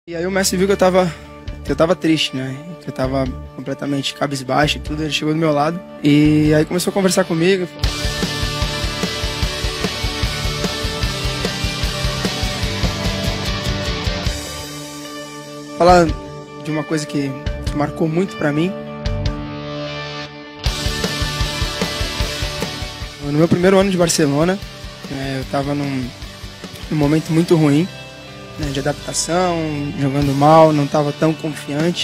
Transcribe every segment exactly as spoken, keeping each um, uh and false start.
E aí o Messi viu que eu tava, que eu tava triste, né? Que eu tava completamente cabisbaixo e tudo. Ele chegou do meu lado e aí começou a conversar comigo. Falar de uma coisa que, que marcou muito pra mim. No meu primeiro ano de Barcelona, é, eu tava num, num momento muito ruim, né, de adaptação, jogando mal, não estava tão confiante.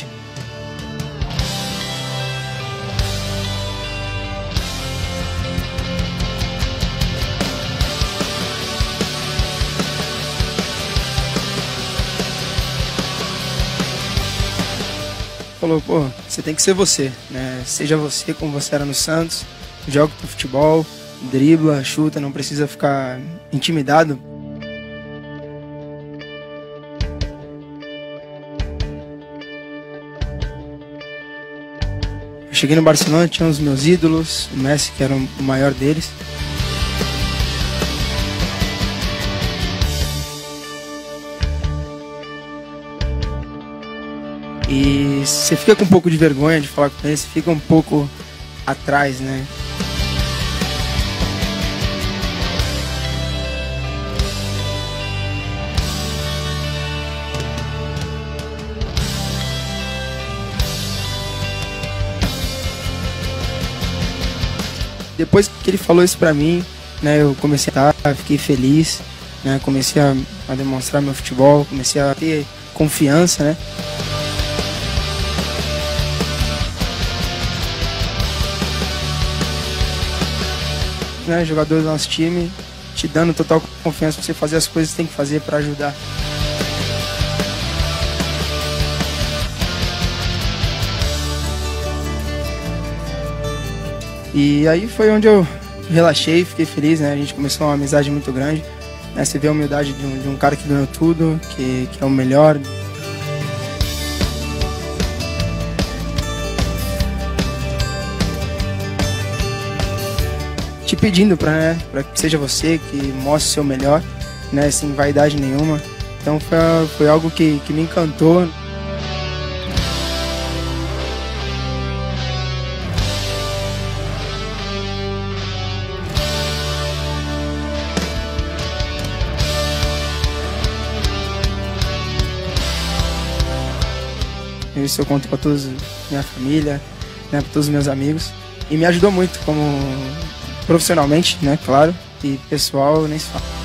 Falou, pô, você tem que ser você, né? Seja você como você era no Santos, joga pro futebol, dribla, chuta, não precisa ficar intimidado. Eu cheguei no Barcelona, tinha os meus ídolos, o Messi, que era o maior deles. E você fica com um pouco de vergonha de falar com ele, você fica um pouco atrás, né? Depois que ele falou isso pra mim, né, eu comecei a estar, fiquei feliz, né, comecei a, a demonstrar meu futebol, comecei a ter confiança, né. Né, jogador do nosso time, te dando total confiança pra você fazer as coisas que tem que fazer pra ajudar. E aí foi onde eu relaxei, fiquei feliz, né? A gente começou uma amizade muito grande, né? Você vê a humildade de um, de um cara que ganhou tudo, que, que é o melhor. Te pedindo para, né, para que seja você, que mostre o seu melhor, né? Sem vaidade nenhuma. Então foi, foi algo que, que me encantou. Isso eu conto para toda minha família, né, para todos os meus amigos. E me ajudou muito, como profissionalmente, né, claro, e pessoal nem se fala.